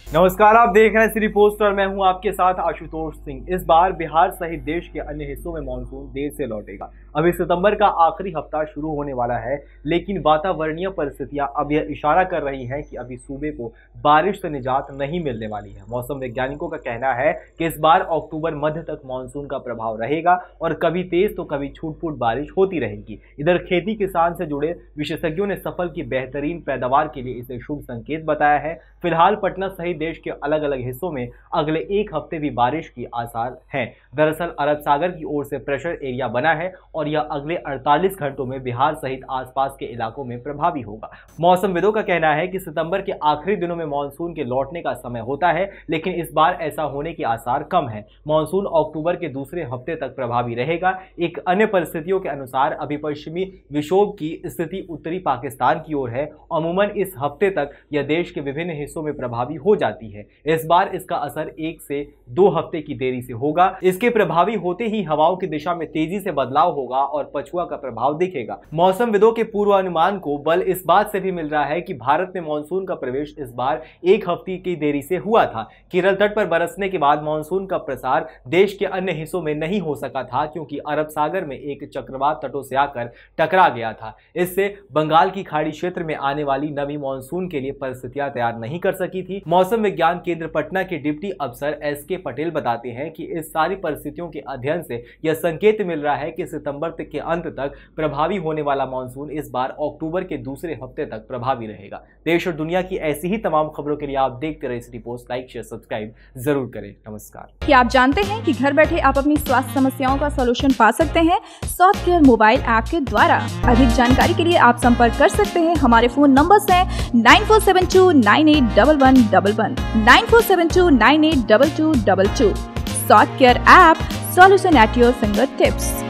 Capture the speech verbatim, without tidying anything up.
नमस्कार, आप देख रहे हैं सिटी पोस्ट और मैं हूं आपके साथ आशुतोष सिंह। इस बार बिहार सहित देश के अन्य हिस्सों में मानसून देर से लौटेगा। अभी सितंबर का आखिरी हफ्ता शुरू होने वाला है, लेकिन वातावरणीय परिस्थितियां अब यह इशारा कर रही हैं कि अभी सूबे को बारिश से निजात नहीं मिलने वाली है। मौसम वैज्ञानिकों का कहना है कि इस बार अक्टूबर मध्य तक मानसून का प्रभाव रहेगा और कभी तेज तो कभी छूट-फूट बारिश होती रहेगी। इधर खेती किसान से जुड़े विशेषज्ञों ने सफल की बेहतरीन पैदावार के लिए इसे शुभ संकेत बताया है। फिलहाल पटना सहित देश के अलग अलग हिस्सों में अगले एक हफ्ते भी बारिश की आसार हैं। दरअसल अरब सागर की ओर से प्रेशर एरिया बना है और यह अगले अड़तालीस घंटों में बिहार सहित आसपास के इलाकों में प्रभावी होगा। मौसमविदों का कहना है कि सितंबर के आखिरी दिनों में मानसून के लौटने का समय होता है, लेकिन इस बार ऐसा होने के आसार कम है। मानसून अक्टूबर के दूसरे हफ्ते तक प्रभावी रहेगा। एक अन्य परिस्थितियों के अनुसार अभी पश्चिमी विक्षोभ की स्थिति उत्तरी पाकिस्तान की ओर है। अमूमन इस हफ्ते तक यह देश के विभिन्न हिस्सों में प्रभावी हो जाती है। इस बार इसका असर एक से दो हफ्ते की देरी से होगा। इसके प्रभावी होते ही हवाओं की दिशा में तेजी से बदलाव होगा और पछुआ का प्रभाव दिखेगा। मौसमविदों के पूर्वानुमान को बल इस बात से भी मिल रहा है कि भारत में मानसून का प्रवेश इस बार एक हफ्ते की देरी से हुआ था। केरल तट पर बरसने के बाद मानसून का प्रसार देश के अन्य हिस्सों में नहीं हो सका था, क्योंकि अरब सागर में एक चक्रवात तटों से आकर टकरा गया था। इससे बंगाल की खाड़ी क्षेत्र में आने वाली नमी मानसून के लिए परिस्थितियां तैयार नहीं कर सकी थी। मौसम विज्ञान केंद्र पटना के डिप्टी अफसर एस के पटेल बताते हैं कि इस सारी परिस्थितियों के अध्ययन से यह संकेत मिल रहा है कि सितंबर तक के अंत तक प्रभावी होने वाला मानसून इस बार अक्टूबर के दूसरे हफ्ते तक प्रभावी रहेगा। देश और दुनिया की ऐसी ही तमाम खबरों के लिए आप देखते रहिए city post. Like share subscribe जरूर करें। नमस्कार। क्या आप जानते हैं कि घर बैठे आप अपनी स्वास्थ्य समस्याओं का सलूशन पा सकते हैं सॉफ्ट केयर मोबाइल ऐप के द्वारा। अधिक जानकारी के लिए आप संपर्क कर सकते हैं। हमारे फोन नंबर्स हैं nine four seven two nine eight one one one one, nine four seven two nine eight two two two two. Soft care app, solution at your fingertips।